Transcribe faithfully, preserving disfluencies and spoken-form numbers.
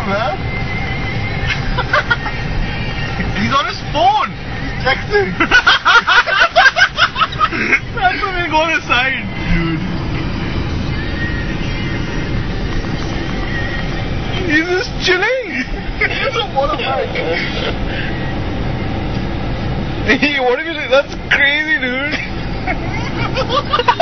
man. He's on his phone. He's texting. That's when we go on his side. Dude. He's just chilling. He's a motorbike. Hey, what if you say? That's crazy, dude.